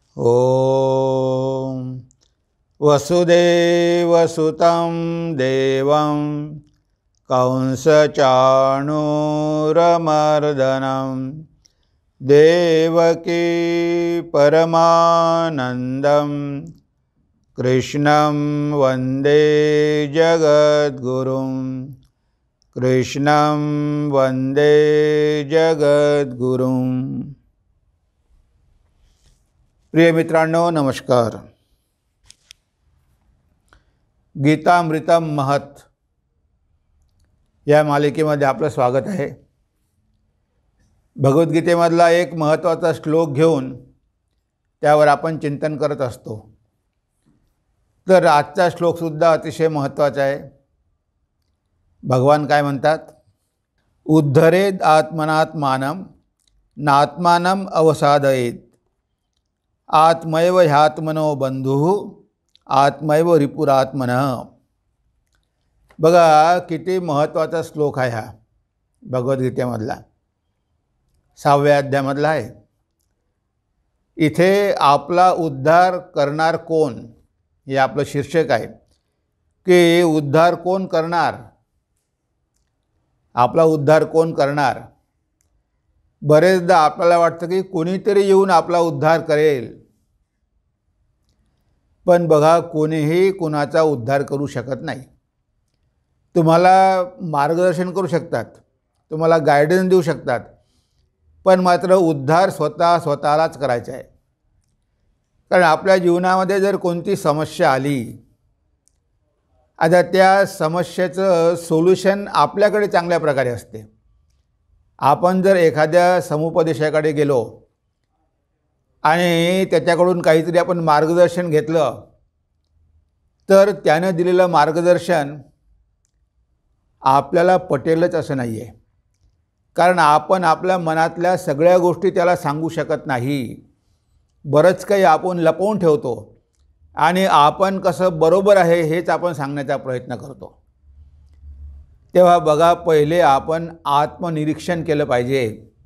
ॐ वसुदेवसुतं देवं कंसचाणूरमर्दनं देवकी परमानन्दं कृष्णं वन्दे जगद्गुरुं कृष्णं वन्दे जगद्गुरुं। प्रिय मित्रांनो, नमस्कार। गीतामृतम महत या मालिकेमध्ये आपलं स्वागत आहे। भगवद्गीतेमधला एक महत्त्वाचा श्लोक घेऊन त्यावर आपण चिंतन करत असतो। तर आजचा श्लोकसुद्धा अतिशय महत्त्वाचा आहे। भगवान काय म्हणतात? उद्धरेद आत्मनात्मानं नात्मानं अवसादयेत आत्मैव ह्यात्मनो बंधुः आत्मैव रिपुरात्मनः। बघा किती महत्त्वाचा श्लोक आहे हा भगवद्गीतेमधला, 6व्या अध्यायामधला आहे। इथे आपला उद्धार करणार कोण हे आपलं शीर्षक आहे की उद्धार कोण करणार, आपला उद्धार कोण करणार। बरेचदा आपल्याला वाटतं की कोणीतरी येऊन आपला उद्धार करेल, पण बघा कोणीही कुणाचा उद्धार करू शकत नाही। तुम्हाला मार्गदर्शन करू शकतात, तुम्हाला गायडन्स देऊ शकतात, पण मात्र उद्धार स्वतःलाच करायचा आहे। कारण आपल्या जीवनामध्ये जर कोणती समस्या आली, आता त्या समस्येचं सोल्युशन आपल्याकडे चांगल्या प्रकारे असते। आपण जर एखाद्या समुपदेशाकडे गेलो आणि त्याच्याकडून काहीतरी आपण मार्गदर्शन घेतलं, तर त्यानं दिलेलं मार्गदर्शन आपल्याला पटेलच असं नाही आहे। कारण आपण आपल्या मनातल्या सगळ्या गोष्टी त्याला सांगू शकत नाही। बरंच काही आपण लपवून ठेवतो आणि आपण कसं बरोबर आहे हेच आपण सांगण्याचा प्रयत्न करतो। तेव्हा बघा, पहिले आपण आत्मनिरीक्षण केलं पाहिजे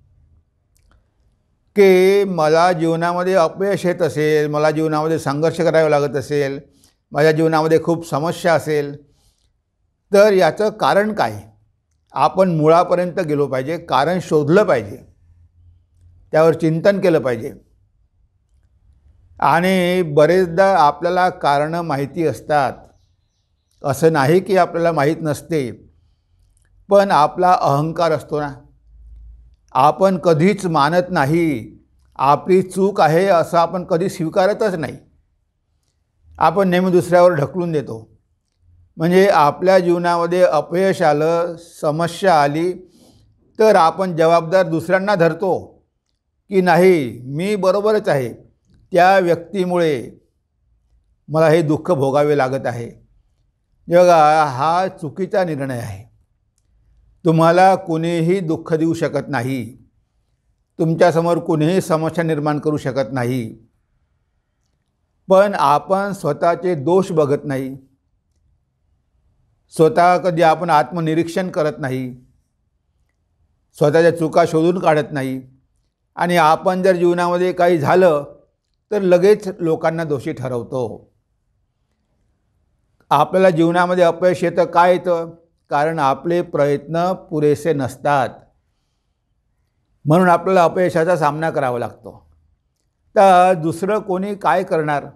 की मला जीवनामध्ये अपयश येत असेल, मला जीवनामध्ये संघर्ष करावा लागत असेल, माझ्या जीवनामध्ये खूप समस्या असेल, तर याचं कारण काय? आपण मुळापर्यंत गेलो पाहिजे, कारण शोधलं पाहिजे, त्यावर चिंतन केलं पाहिजे। आणि बरेचदा आपल्याला कारणं माहिती असतात, असं नाही की आपल्याला माहीत नसते, पण आपला अहंकार असतो ना, आपण कधीच मानत नाही, आपली चूक आहे असं आपण कधी स्वीकारतच नाही। आपण नेहमी दुसऱ्यावर ढकलून देतो। म्हणजे आपल्या जीवनामध्ये अपयश आलं, समस्या आली, तर आपण जबाबदार दुसऱ्यांना धरतो की नाही मी बरोबरच आहे, त्या व्यक्तीमुळे मला हे दुःख भोगावे लागत आहे। बघा, हा चुकीचा निर्णय आहे। तुम्हाला कुणीही दुःख देऊ शकत नाही, तुमच्यासमोर कुणीही समस्या निर्माण करू शकत नाही, पण आपण स्वतःचे दोष बघत नाही, स्वतः कधी आपण आत्मनिरीक्षण करत नाही, स्वतःच्या चुका शोधून काढत नाही। आणि आपण जर जीवनामध्ये काही झालं तर लगेच लोकांना दोषी ठरवतो। आपल्याला जीवनामध्ये अपयश येतं, काय येतं? कारण आपले प्रयत्न पुरेसे नसतात, म्हणून आपल्याला अपयशाचा सामना करावा लागतो। तर दुसरं कोणी काय करणार?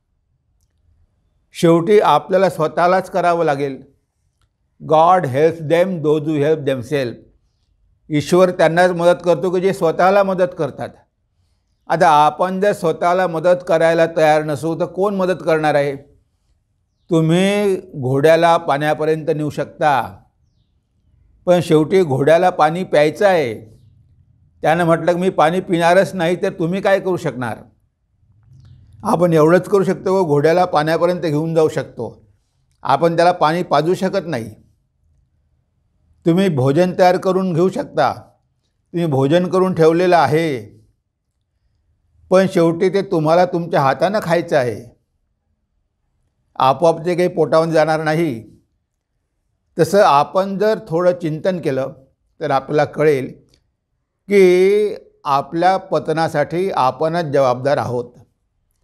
शेवटी आपल्याला स्वतःलाच करावं लागेल। God helps them those who help themselves. ईश्वर त्यांनाच मदत करतो की जे स्वतःला मदत करतात। आता आपण जर स्वतःला मदत करायला तयार नसू तर कोण मदत करणार आहे? तुम्ही घोड्याला पाण्यापर्यंत नेऊ शकता, पण शेवटी घोड्याला पाणी प्यायचं आहे। त्यानं म्हटलं की मी पाणी पिणारच नाही, तर तुम्ही काय करू शकणार? आपण एवढंच करू शकतो, घोड्याला पाण्यापर्यंत घेऊन जाऊ शकतो, आपण त्याला पाणी पाजू शकत नाही। तुम्ही भोजन तयार करून घेऊ शकता, तुम्ही भोजन करून ठेवलेलं आहे, पण शेवटी ते तुम्हाला तुमच्या हातानं खायचं आहे, आपोआप ते काही पोटावर जाणार नाही। तसं आपण जर थोडं चिंतन केलं तर आपल्याला कळेल की आपल्या पतनासाठी आपणच जबाबदार आहोत।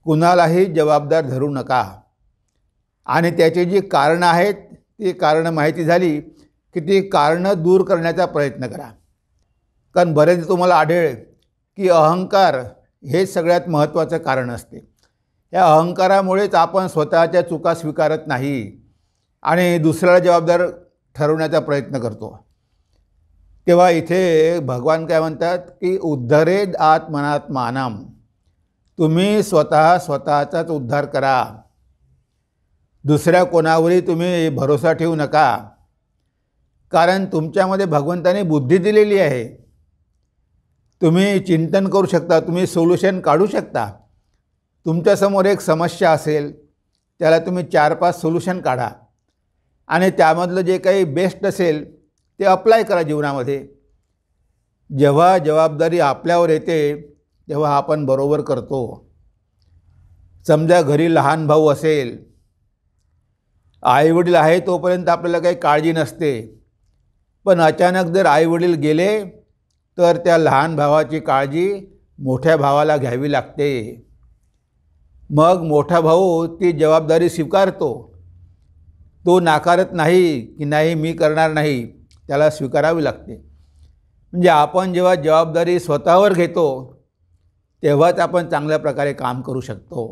कुणालाही जबाबदार धरू नका आणि त्याची जी कारणं आहेत ती कारणं माहिती झाली की ती कारणं दूर करण्याचा प्रयत्न करा. कारण बरेच तुम्हाला आढळेल की अहंकार हे सगळ्यात महत्त्वाचं कारण असते. या अहंकारामुळेच आपण स्वतःच्या चुका स्वीकारत नाही आणि दुसऱ्याला जबाबदार ठरवण्याचा प्रयत्न करतो. तेव्हा इथे भगवान काय म्हणतात की उद्धरेद आत्मनात्मानम, तुम्ही स्वतःचाच उद्धार करा. दुसऱ्या कोणावरही तुम्ही भरोसा ठेवू नका, कारण तुमच्यामध्ये भगवंताने बुद्धी दिलेली आहे. तुम्ही चिंतन करू शकता, तुम्ही सोल्युशन काढू शकता. तुमच्यासमोर एक समस्या असेल, त्याला तुम्ही 4-5 सोल्युशन काढा आणि त्यामधलं जे काही बेस्ट असेल ते अप्लाय करा जीवनामध्ये. जेव्हा जबाबदारी आपल्यावर येते तेव्हा आपण बरोबर करतो. समजा घरी लहान भाऊ असेल, आईवडील आहे तोपर्यंत आपल्याला काही काळजी नसते, पण अचानक जर आईवडील गेले तर त्या लहान भावाची काळजी मोठ्या भावाला घ्यावी लागते. मग मोठा भाऊ ती जबाबदारी स्वीकारतो. तो नाकारत नाही की नाही मी करणार नाही, त्याला स्वीकारावी लागते. म्हणजे आपण जेव्हा जबाबदारी स्वतःवर घेतो तेव्हाच आपण चांगल्या प्रकारे काम करू शकतो.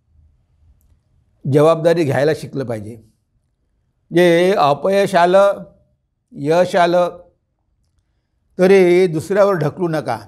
जबाबदारी घ्यायला शिकलं पाहिजे. जे अपयश आलं, यश आलं तरी दुसऱ्यावर ढकलू नका.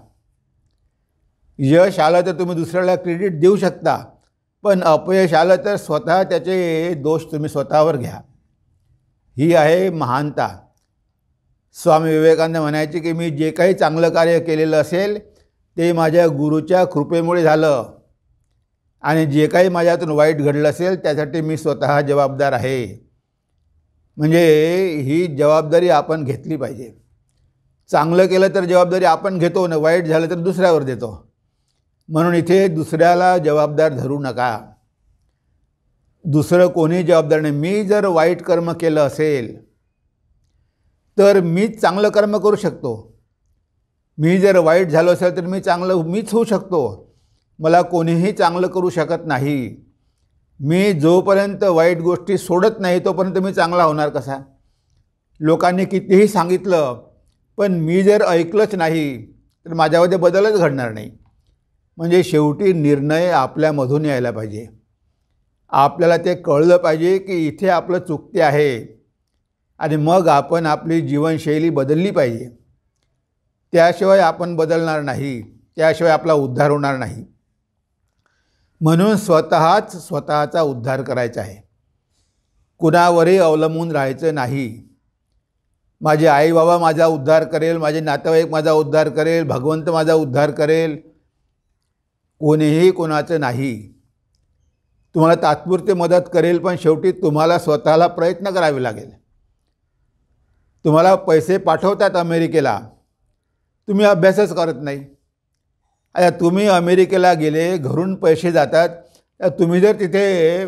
यश आलं तर तुम्ही दुसऱ्याला क्रेडिट देऊ शकता, पण अपयश आलं तर स्वतः त्याचे दोष तुम्ही स्वतःवर घ्या. ही आहे महानता. स्वामी विवेकानंद म्हणायचे की मी जे काही चांगलं कार्य केलेलं असेल ते माझ्या गुरुच्या कृपेमुळे झालं आणि जे काही माझ्यातून वाईट घडलं असेल त्यासाठी मी स्वतः जबाबदार आहे. म्हणजे ही जबाबदारी आपण घेतली पाहिजे. चांगलं केलं तर जबाबदारी आपण घेतो ना, वाईट झालं तर दुसऱ्यावर देतो. म्हणून इथे दुसऱ्याला जबाबदार धरू नका. दुसरं कोणी जबाबदार नाही. मी जर वाईट कर्म केलं असेल तर मीच चांगलं कर्म करू शकतो. मी जर वाईट झालो असेल तर मीच होऊ शकतो. मला कोणीही चांगलं करू शकत नाही. मी जोपर्यंत वाईट गोष्टी सोडत नाही तोपर्यंत मी चांगला होणार कसा? लोकांनी कितीही सांगितलं पण मी जर ऐकलंच नाही तर माझ्यामध्ये बदलच घडणार नाही. म्हणजे शेवटी निर्णय आपल्यामधून यायला पाहिजे. आपल्याला ते कळलं पाहिजे की इथे आपलं चुकते आहे आणि मग आपण आपली जीवनशैली बदलली पाहिजे. त्याशिवाय आपण बदलणार नाही, त्याशिवाय आपला उद्धार होणार नाही. म्हणून स्वतःचा उद्धार करायचा आहे. कुणावरही अवलंबून राहायचं नाही. माझे आई बाबा माझा उद्धार करेल, माझे नातेवाईक माझा उद्धार करेल, भगवंत माझा उद्धार करेल, कोणीही कोणाचं नाही. तुम्हाला तात्पुरती मदत करेल पण शेवटी तुम्हाला स्वतःला प्रयत्न करावे लागेल. तुम्हाला पैसे पाठवतात अमेरिकेला, तुम्ही अभ्यासच करत नाही. आता तुम्ही अमेरिकेला गेले, घरून पैसे जातात, तर तुम्ही जर तिथे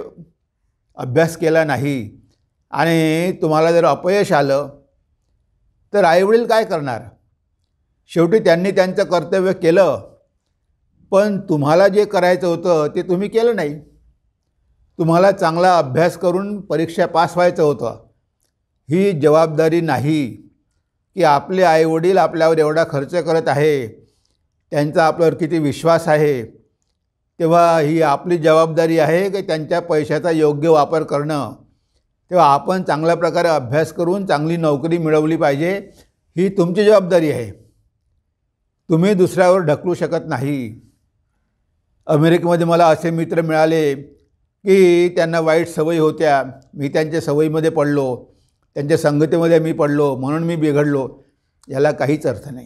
अभ्यास केला नाही आणि तुम्हाला जर अपयश आलं तर आईवडील काय करणार? शेवटी त्यांनी त्यांचं कर्तव्य केलं, पण तुम्हाला जे करायचं होतं ते तुम्ही केलं नाही. तुम्हाला चांगला अभ्यास करून परीक्षा पास व्हायचं होतं. ही जबाबदारी नाही की आपले आईवडील आपल्यावर एवढा खर्च करत आहे, त्यांचा आपल्यावर किती विश्वास आहे. तेव्हा ही आपली जबाबदारी आहे की त्यांच्या पैशाचा योग्य वापर करणं. तेव्हा आपण चांगल्या प्रकारे अभ्यास करून चांगली नोकरी मिळवली पाहिजे, ही तुमची जबाबदारी आहे. तुम्ही दुसऱ्यावर ढकलू शकत नाही. अमेरिकेमध्ये मला असे मित्र मिळाले की त्यांना वाईट सवयी होत्या, मी त्यांच्या सवयीमध्ये पडलो, त्यांच्या संगतीमध्ये मी पडलो, म्हणून मी बिघडलो. याला काहीच अर्थ नाही.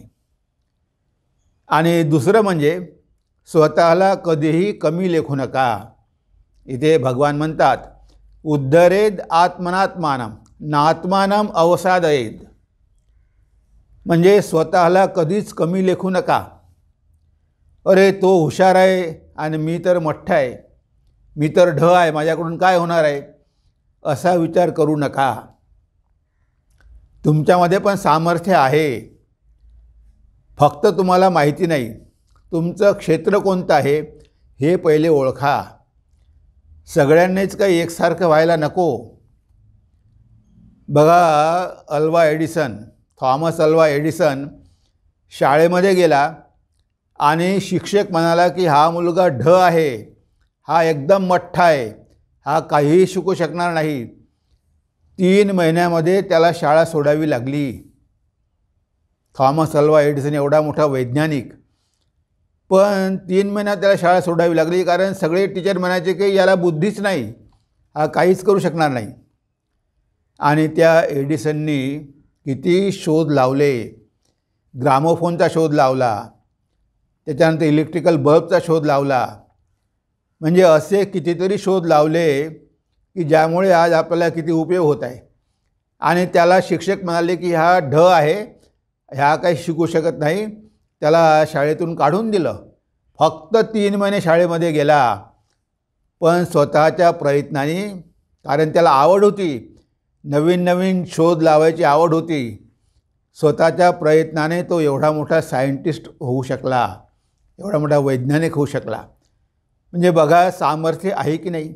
आणि दुसरं म्हणजे स्वतःला कधीही कमी लेखू नका. इथे भगवान म्हणतात उद्धरेद आत्मनात्मानम नात्मानम अवसादयेद. म्हणजे स्वतःला कधीच कमी लेखू नका. अरे तो हुशार आहे आणि मी तर मठ्ठ आहे, मी तर ढ आहे, माझ्याकडून काय होणार आहे, असा विचार करू नका. तुमच्यामध्ये पण सामर्थ्य आहे, फक्त तुम्हाला माहिती नाही. तुमचं क्षेत्र कोणतं आहे हे पहिले ओळखा. सगळ्यांनीच काही एकसारखं व्हायला नको. बघा, थॉमस अल्वा एडिसन शाळेमध्ये गेला आणि शिक्षक म्हणाला की हा मुलगा ढ आहे, हा एकदम मठ्ठा आहे, हा काहीही शिकू शकणार नाही. 3 महिन्यामध्ये त्याला शाळा सोडावी लागली. थॉमस अल्वा एडिसन एवढा मोठा वैज्ञानिक, पण 3 महिन्यात त्याला शाळा सोडावी लागली, कारण सगळे टीचर म्हणायचे की याला बुद्धीच नाही, हा काहीच करू शकणार नाही. आणि त्या एडिसननी किती शोध लावले. ग्रामोफोनचा शोध लावला, त्याच्यानंतर इलेक्ट्रिकल बल्बचा शोध लावला. म्हणजे असे कितीतरी शोध लावले की ज्यामुळे आज आपल्याला किती उपयोग होत आहे. आणि त्याला शिक्षक म्हणाले की हा ढ आहे, ह्या काही शिकू शकत नाही, त्याला शाळेतून काढून दिलं. फक्त 3 महिने शाळेमध्ये गेला, पण स्वतःच्या प्रयत्नाने, कारण त्याला आवड होती, नवीन नवीन शोध लावायची आवड होती, स्वतःच्या प्रयत्नाने तो एवढा मोठा सायंटिस्ट होऊ शकला, एवढा मोठा वैज्ञानिक होऊ शकला. म्हणजे बघा, सामर्थ्य आहे की नाही.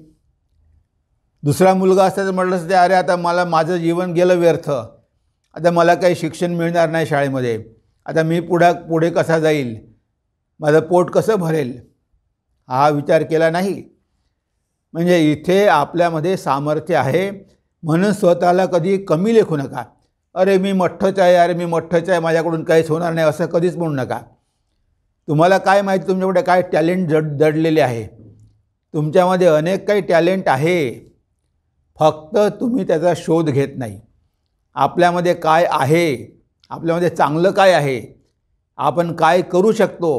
दुसरा मुलगा असता म्हटलं असतं, अरे आता माझं जीवन गेलं व्यर्थ, आता मला काही शिक्षण मिळणार नाही शाळेमध्ये, आता मी पुढे कसा जाईल, माझं पोट कसं भरेल, हा विचार केला नाही. म्हणजे इथे आपल्यामध्ये सामर्थ्य आहे, म्हणून स्वतःला कधी कमी लेखू नका. अरे मी मठ्ठच आहे, माझ्याकडून काहीच होणार नाही, असं कधीच म्हणू नका. तुम्हाला काय माहिती तुमच्याकडे काय टॅलेंट दडलेले आहे. तुमच्यामध्ये अनेक काही टॅलेंट आहे, फक्त तुम्ही त्याचा शोध घेत नाही. आपल्यामध्ये काय आहे, आपल्यामध्ये चांगलं काय आहे, आपण काय करू शकतो,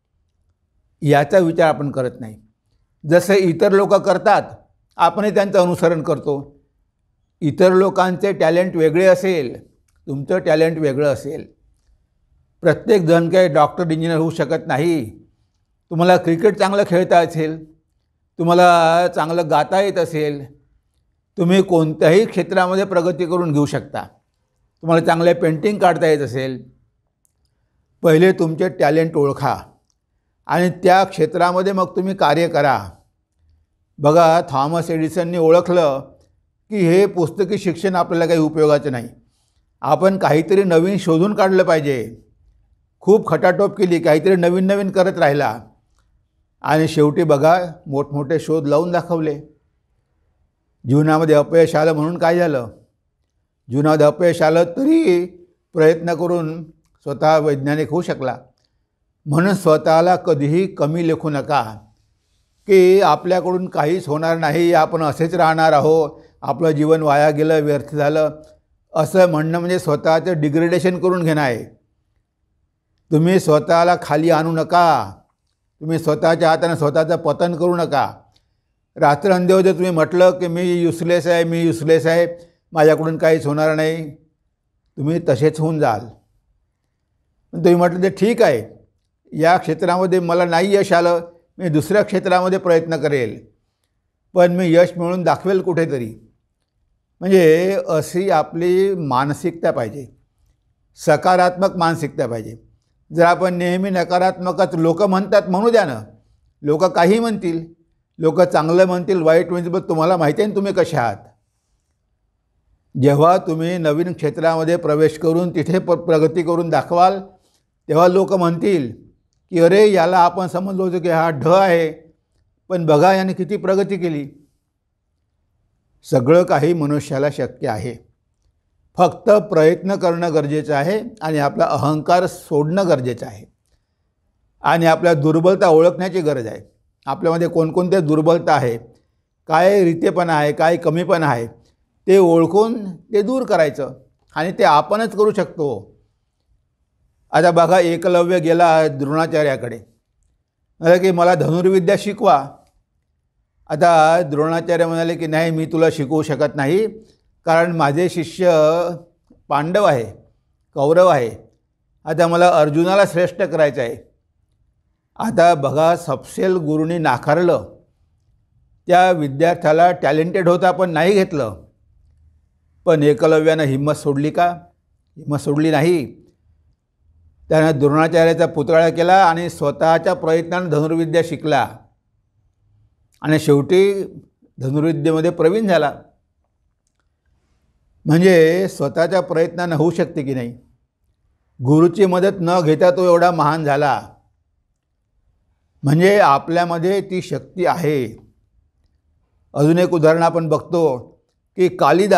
याचा विचार आपण करत नाही. जसे इतर लोक करतात, आपणही त्यांचं अनुसरण करतो. इतर लोकांचे टॅलेंट वेगळे असेल, तुमचं टॅलेंट वेगळं असेल. प्रत्येकजण काही डॉक्टर इंजिनियर होऊ शकत नाही. तुम्हाला क्रिकेट चांगलं खेळता असेल, तुम्हाला चांगलं गाता येत असेल, तुम्ही कोणत्याही क्षेत्रामध्ये प्रगती करून घेऊ शकता. तुम्हाला चांगले पेंटिंग काढता येत असेल, पहिले तुमचे टॅलेंट ओळखा आणि त्या क्षेत्रामध्ये मग तुम्ही कार्य करा. बघा, थॉमस एडिसननी ओळखलं की हे पुस्तकी शिक्षण आपल्याला काही उपयोगाचं नाही, आपण काहीतरी नवीन शोधून काढलं पाहिजे. खूप खटाटोप केली, काहीतरी नवीन नवीन करत राहिला आणि शेवटी बघा, मोठमोठे शोध लावून दाखवले. जीवनामध्ये अपयश आलं म्हणून काय झालं, जीवनामध्ये अपयश आलं तरी प्रयत्न करून स्वतः वैज्ञानिक होऊ शकला. म्हणून स्वतःला कधीही कमी लेखू नका की आपल्याकडून काहीच होणार नाही, आपण असेच राहणार आहोत, आपलं जीवन वाया गेलं, व्यर्थ झालं, असं म्हणणं म्हणजे स्वतःचं डिग्रेडेशन करून घेणं आहे. तुम्ही स्वतःला खाली आणू नका, तुम्ही स्वतःच्या हाताने स्वतःचं पतन करू नका. रात्रंदिवस जर तुम्ही म्हटलं की मी युसलेस आहे, माझ्याकडून काहीच होणार नाही, तुम्ही तसेच होऊन जाल. पण तुम्ही म्हटलं ते ठीक आहे, या क्षेत्रामध्ये मला नाही यश आलं, मी दुसऱ्या क्षेत्रामध्ये प्रयत्न करेल, पण मी यश मिळवून दाखवेल कुठेतरी. म्हणजे अशी आपली मानसिकता पाहिजे, सकारात्मक मानसिकता पाहिजे. जर आपण नेहमी नकारात्मकच, लोक म्हणतात म्हणू द्या ना, लोक काही म्हणतील, लोक चांगलं म्हणतील, वाईट म्हणतील, पण तुम्हाला माहिती आहे तुम्ही कसे आहात. जेव्हा तुम्ही नवीन क्षेत्रामध्ये प्रवेश करून तिथे प्रगती करून दाखवाल, तेव्हा लोक म्हणतील की अरे याला आपण समजलो होतो की हा ढ आहे, पण बघा याने किती प्रगती केली. सगळं काही मनुष्याला शक्य आहे, फक्त प्रयत्न करणं गरजेचं आहे आणि आपला अहंकार सोडणं गरजेचं आहे आणि आपल्या दुर्बलता ओळखण्याची गरज आहे. आपल्यामध्ये कोणकोणत्या दुर्बलता आहे, काय रितेपणा आहे, काय कमीपणा आहे, ते ओळखून ते दूर करायचं आणि ते आपणच करू शकतो. आता बघा, एकलव्य गेला द्रोणाचार्याकडे, म्हणाले की मला धनुर्विद्या शिकवा. आता द्रोणाचार्य म्हणाले की नाही, मी तुला शिकवू शकत नाही, कारण माझे शिष्य पांडव आहे, कौरव आहे, आता मला अर्जुनाला श्रेष्ठ करायचं आहे. आता बघा, सपशेल गुरुनी नाकारलं. त्या विद्यार्थ्याला टॅलेंटेड होता पण नाही घेतलं. पण एकलव्यानं हिंमत सोडली का? हिंमत सोडली नाही. त्यानं द्रोणाचार्याचा पुतळा केला आणि स्वतःच्या प्रयत्नाने धनुर्विद्या शिकला आणि शेवटी धनुर्विद्येमध्ये प्रवीण झाला. म्हणजे स्वतःच्या प्रयत्नानं होऊ शकते की नाही. गुरुची मदत न घेता तो एवढा महान झाला. म्हणजे आपल्यामध्ये ती शक्ती आहे. अजून एक उदाहरण आपण बघतो की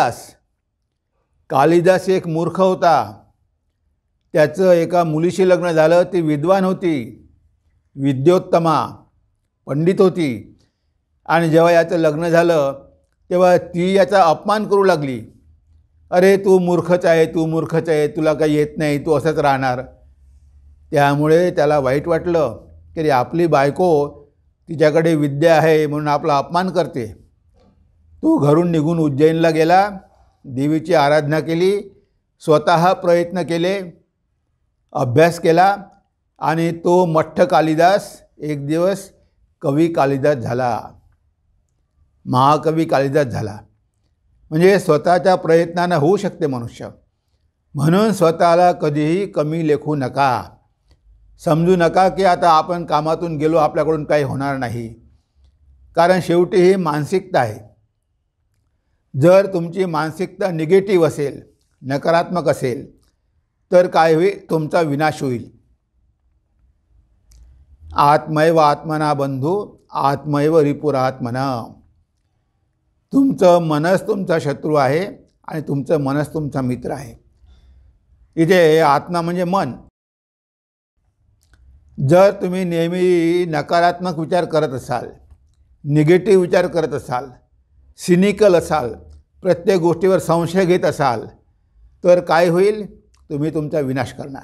कालिदास एक मूर्ख होता. त्याचं एका मुलीशी लग्न झालं. ती विद्वान होती, विद्योत्तमा, पंडित होती. आणि जेव्हा याचं लग्न झालं तेव्हा ती याचा अपमान करू लागली. अरे तू मूर्खच आहे, तू मूर्खच आहे, तुला काही येत नाही, तू असंच राहणार. त्यामुळे त्याला वाईट वाटलं की आपली बायको तिच्याकडे विद्या आहे म्हणून आपला अपमान करते. तो घरून निघून उज्जैनला गेला, देवीची आराधना केली, स्वतः प्रयत्न केले, अभ्यास केला आणि तो मठ्ठ कालिदास एक दिवस कवी कालिदास झाला, महाकवी कालिदास झाला. म्हणजे स्वतःच्या प्रयत्नानं होऊ शकते मनुष्य. म्हणून स्वतःला कधीही कमी लेखू नका. समजू नका की आता आपण कामातून गेलो, आपल्याकडून काही होणार नाही. कारण शेवटी ही मानसिकता आहे. जर तुमची मानसिकता निगेटिव्ह असेल, नकारात्मक असेल, तर काय होईल, तुमचा विनाश होईल. आत्मैव आत्मना बंधू आत्मैव रिपुरात्मना. तुमचं मनच तुमचा शत्रू आहे आणि तुमचं मनच तुमचा मित्र आहे. इथे आत्मा म्हणजे मन. जर तुम्ही नेहमी नकारात्मक विचार करत असाल, निगेटिव्ह विचार करत असाल, सिनिकल असाल, प्रत्येक गोष्टीवर संशय घेत असाल, तर काय होईल, तुम्ही तुमचा विनाश करणार.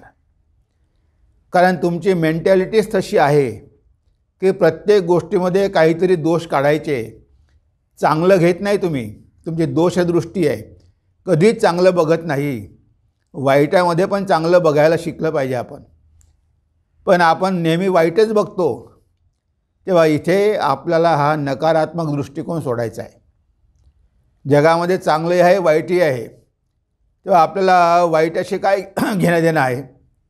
कारण तुमची मेंटॅलिटीच तशी आहे की प्रत्येक गोष्टीमध्ये काहीतरी दोष काढायचे. चांगलं घेत नाही तुम्ही, तुमची दोषदृष्टी आहे. कधीच चांगलं बघत नाही. वाईटामध्ये पण चांगलं बघायला शिकलं पाहिजे आपण. पण आपण नेहमी वाईटच बघतो. तेव्हा इथे आपल्याला हा नकारात्मक दृष्टिकोन सोडायचा आहे. जगामध्ये चांगले आहे, वाईटही आहे. तेव्हा आपल्याला वाईटाशी काय घेणं देणं आहे.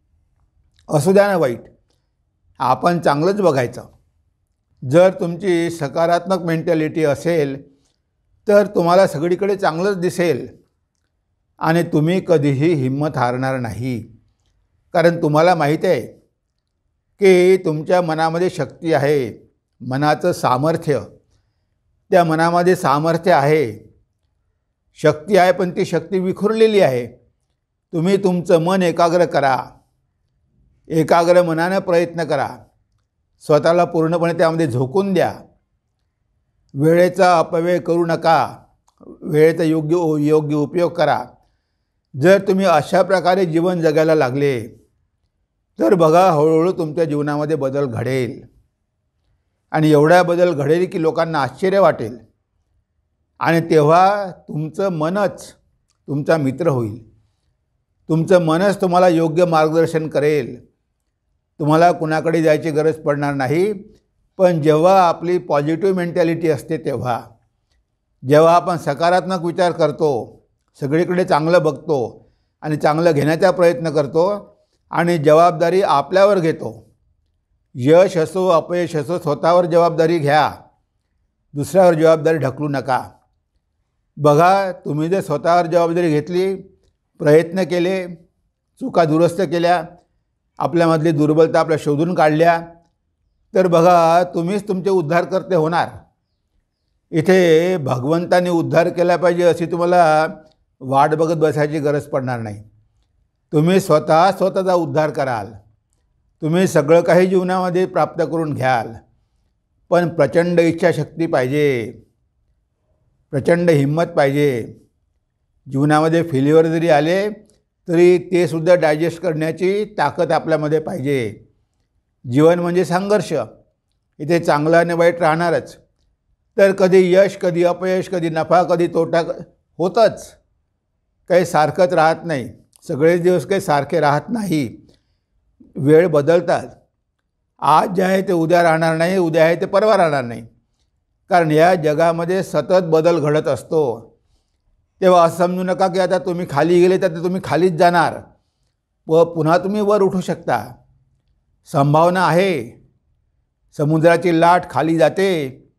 असू द्या ना वाईट, आपण चांगलंच बघायचं. जर तुमची सकारात्मक मेंटॅलिटी असेल तर तुम्हाला सगळीकडे चांगलंच दिसेल आणि तुम्ही कधीही हिंमत हारणार नाही. कारण तुम्हाला माहीत आहे की तुमच्या मनामध्ये शक्ती आहे, मनाचं सामर्थ्य. त्या मनामध्ये सामर्थ्य आहे, शक्ती आहे, पण ती शक्ती विखुरलेली आहे. तुम्ही तुमचं मन एकाग्र करा, एकाग्र मनानं प्रयत्न करा, स्वतःला पूर्णपणे त्यामध्ये झोकून द्या. वेळेचा अपव्यय करू नका, वेळेचा योग्य उपयोग करा. जर तुम्ही अशा प्रकारे जीवन जगायला लागले तर बघा हळूहळू तुमच्या जीवनामध्ये बदल घडेल. आणि एवढा बदल घडेल की लोकांना आश्चर्य वाटेल. आणि तेव्हा तुमचं मनच तुमचा मित्र होईल. तुमचं मनच तुम्हाला योग्य मार्गदर्शन करेल. तुम्हाला कुणाकडे जायची गरज पडणार नाही. पण जेव्हा आपली पॉझिटिव्ह मेंटॅलिटी असते, जेव्हा आपण सकारात्मक विचार करतो, सगळीकडे चांगलं बघतो आणि चांगलं घेण्याचा प्रयत्न करतो आणि जबाबदारी आपल्यावर घेतो. यश असो अपयश असो, स्वतःवर जबाबदारी घ्या, दुसऱ्यावर जबाबदारी ढकलू नका. बघा, तुम्ही जर स्वतःवर जबाबदारी घेतली, प्रयत्न केले, चुका दुरुस्त केल्या, आपल्यामधली दुर्बलता आपल्या शोधून काढल्या, तर बघा तुम्हीच तुमचे उद्धारकर्ते होणार. इथे भगवंताने उद्धार केला पाहिजे अशी तुम्हाला वाट बघत बसायची गरज पडणार नाही. तुम्ही स्वतःचा उद्धार कराल. तुम्ही सगळं काही जीवनामध्ये प्राप्त करून घ्याल. पण प्रचंड इच्छाशक्ती पाहिजे, प्रचंड हिंमत पाहिजे. जीवनामध्ये फेल्युअर जरी आले तरी ते सुद्धा डायजेस्ट करण्याची ताकद आपल्यामध्ये पाहिजे. जीवन म्हणजे संघर्ष. इथे चांगलं आणि वाईट राहणारच. तर कधी यश, कधी अपयश, कधी नफा, कधी तोटा होतच. काही सारखंच राहत नाही. सगळेच दिवस काही सारखे राहत नाही. वेळ बदलतात. आज जे आहे ते उद्या राहणार नाही, उद्या आहे ते परवा राहणार नाही. कारण या जगामध्ये सतत बदल घडत असतो. तेव्हा असं समजू नका की आता तुम्ही खाली गेले तर तुम्ही खालीच जाणार व पुन्हा तुम्ही वर उठू शकता. संभावना आहे. समुद्राची लाट खाली जाते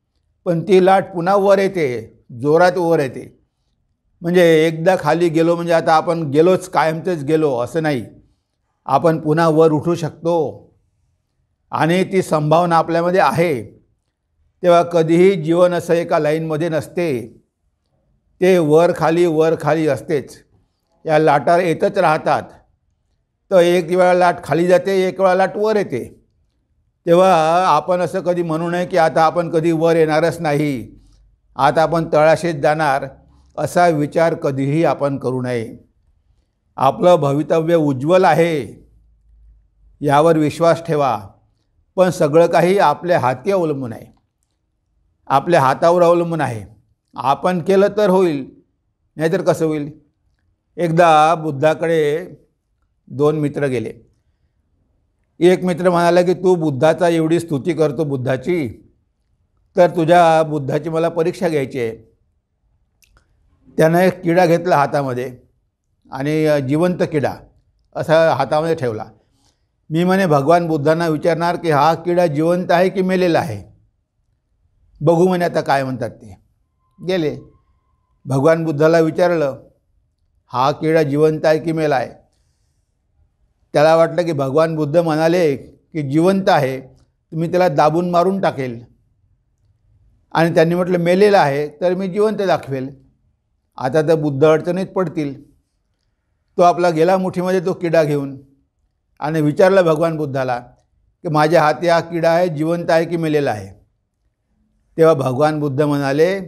पण ती लाट पुन्हा वर येते, जोरात वर येते. म्हणजे एकदा खाली गेलो म्हणजे आता आपण गेलोच, कायमचेच गेलो असं नाही. आपण पुन्हा वर उठू शकतो आणि ती संभावना आपल्यामध्ये आहे. तेव्हा कधीही जीवन असं एका लाईनमध्ये नसते, ते वर खाली असतेच. या लाटा येतच राहतात. तर एक वेळा लाट खाली जाते, एक वेळा लाट वर येते. तेव्हा आपण असं कधी म्हणू नये की आता आपण कधी वर येणारच नाही, आता आपण तळाशीच जाणार, असा विचार कधीही आपण करू नये. आपलं भवितव्य उज्ज्वल आहे यावर विश्वास ठेवा. पण सगळं काही आपल्या हाती अवलंबून आहे, आपल्या हातावर अवलंबून आहे. आपण केलं तर होईल, नाहीतर कसं होईल. एकदा बुद्धाकडे 2 मित्र गेले. एक मित्र म्हणाला की तू बुद्धाचा एवढी स्तुती करतो बुद्धाची, तर तुझ्या बुद्धाची मला परीक्षा घ्यायची आहे. त्यानं एक किडा घेतला हातामध्ये आणि जिवंत किडा असा हातामध्ये ठेवला. मी म्हणे भगवान बुद्धांना विचारणार की हा किडा जिवंत आहे की मेलेला आहे, बघू म्हणे आता काय म्हणतात ते. गेले, भगवान बुद्धाला विचारलं हा किडा जिवंत आहे की मेला आहे. त्याला वाटलं की भगवान बुद्ध म्हणाले की जिवंत आहे, तुम्ही त्याला दाबून मारून टाकेल. आणि त्यांनी म्हटलं मेलेला आहे तर मी जिवंत दाखवेल. आता तर बुद्ध अडचणीत पडतील. तो आपला गेला मुठीमध्ये तो किडा घेऊन आणि विचारलं भगवान बुद्धाला की माझ्या हाती हा किडा आहे, जिवंत आहे की मेलेला आहे. तेव्हा भगवान बुद्ध म्हणाले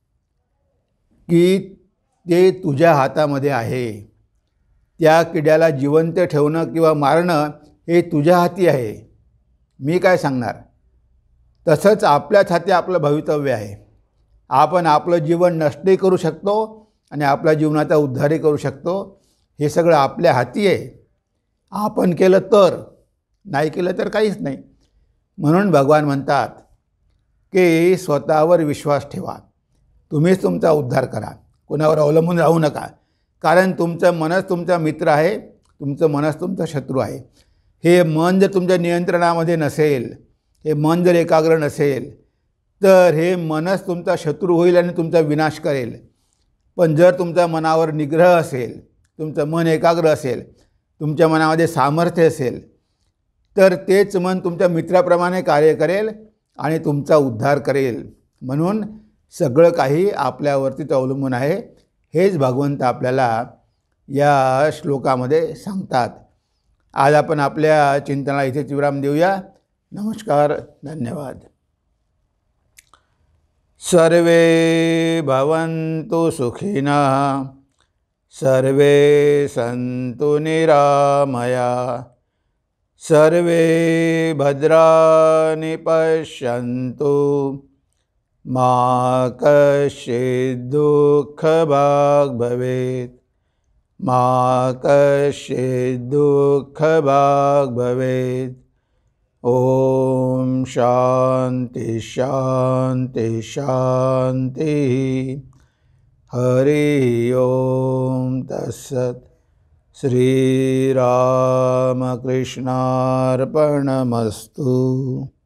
की ते तुझ्या हातामध्ये आहे. त्या किड्याला जिवंत ठेवणं किंवा मारणं हे तुझ्या हाती आहे, मी काय सांगणार. तसंच आपल्याच हाती आपलं भवितव्य आहे. आपण आपलं जीवन नष्टही करू शकतो आणि आपल्या जीवनाचा उद्धारही करू शकतो. हे सगळं आपल्या हाती आहे. आपण केलं तर, नाही केलं तर काहीच नाही. म्हणून भगवान म्हणतात की स्वतःवर विश्वास ठेवा, तुम्हीच तुमचा उद्धार करा, कोणावर अवलंबून राहू नका. कारण तुमचं मनच तुमचा मित्र आहे, तुमचं मनच तुमचा शत्रू आहे. हे मन जर तुमच्या नियंत्रणामध्ये नसेल, हे मन जर एकाग्र नसेल, तर हे मनच तुमचा शत्रू होईल आणि तुमचा विनाश करेल. पण जर तुमच्या मनावर निग्रह असेल, तुमचं मन एकाग्र असेल, तुमच्या मनामध्ये सामर्थ्य असेल, तर तेच मन तुमच्या मित्राप्रमाणे कार्य करेल आणि तुमचा उद्धार करेल. म्हणून सगळं काही आपल्यावरतीच अवलंबून आहे, हेच भगवंत आपल्याला या श्लोकामध्ये सांगतात. आज आपण आपल्या चिंतनाला इथेच विराम देऊया. नमस्कार, धन्यवाद. सर्वे भवन्तु सुखिनः, सर्वे सन्तु निरामया, सर्वे भद्राणि पश्यन्तु, मा कश्चित् दुःखभाग् भवेत्, मा कश्चित् दुःखभाग् भवेत्. ओम शांति शांति शांति. हरि ओम तत्सत्. श्री रामकृष्णार्पणमस्तु.